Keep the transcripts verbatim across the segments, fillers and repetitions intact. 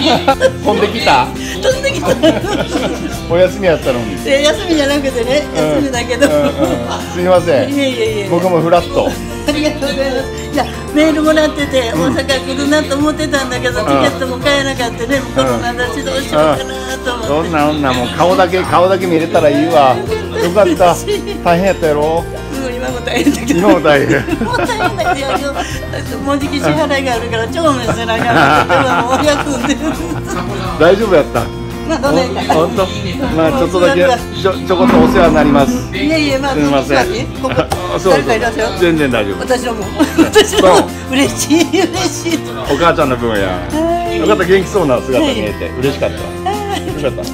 飛んできた。 飛んできた。 お休みやったのに。 え、休みじゃなくてね、休みだけど。 すみません。 いえいえいえ。 僕もフラット。 ありがとうございます。いや、メールもらってて、大阪来るなと思ってたんだけど、チケットも買えなかったね、コロナだしどうしようかなと思って。 そんな女もう顔だけ顔だけ見れたらいいわ。よかった。大変やったやろ。 うん、今も大変だけど。 今も大変。 もう大変だけど、もうじき支払いがあるから帳面せなあかんから、今もう休んでる。 大丈夫やった。 まあどねか。 本当。まあちょっとだけちょちょこっとお世話になります。 いえいえ、まあすみません。 ここそう誰かいらっしゃる。 全然大丈夫。 私はもう私は嬉しい嬉しい。 お母ちゃんの分や。よかった、元気そうな姿見えて嬉しかった。よかった。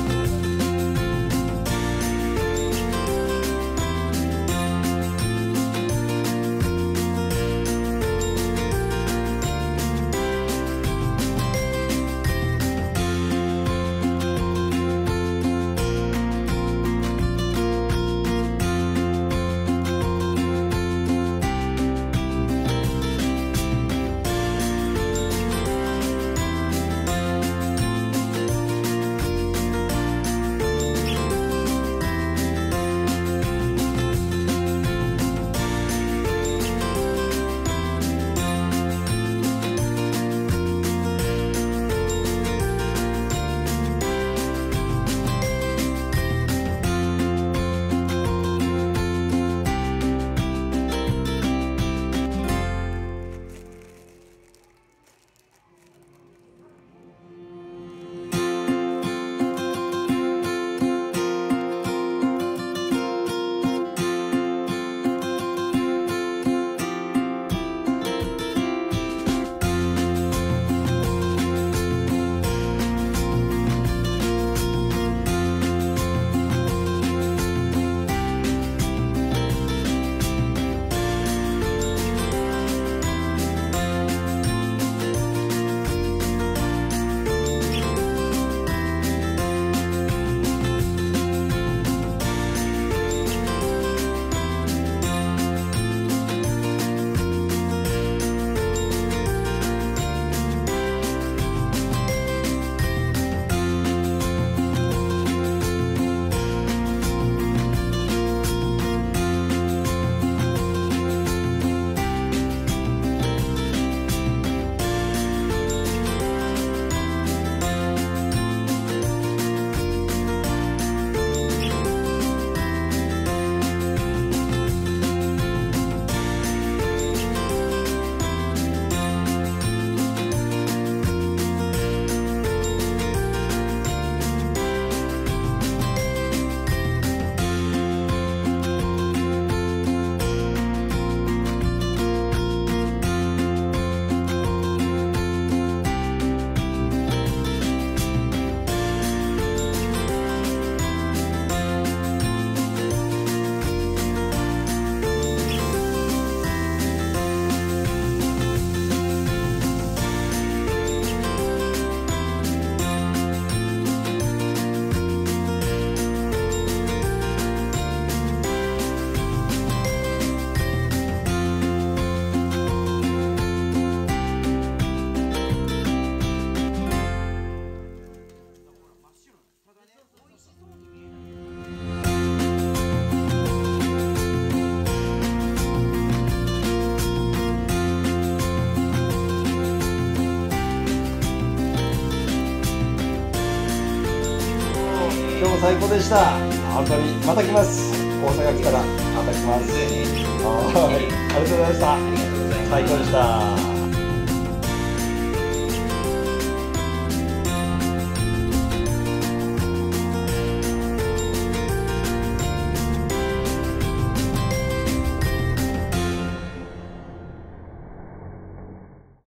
今日も最高でした。本当にまた来ます。大阪来たらまた来ます。はい、ありがとうございました。最高でした。